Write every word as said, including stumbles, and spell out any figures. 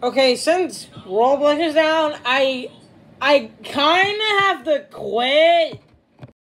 Okay, since Roblox is down, I I kind of have to quit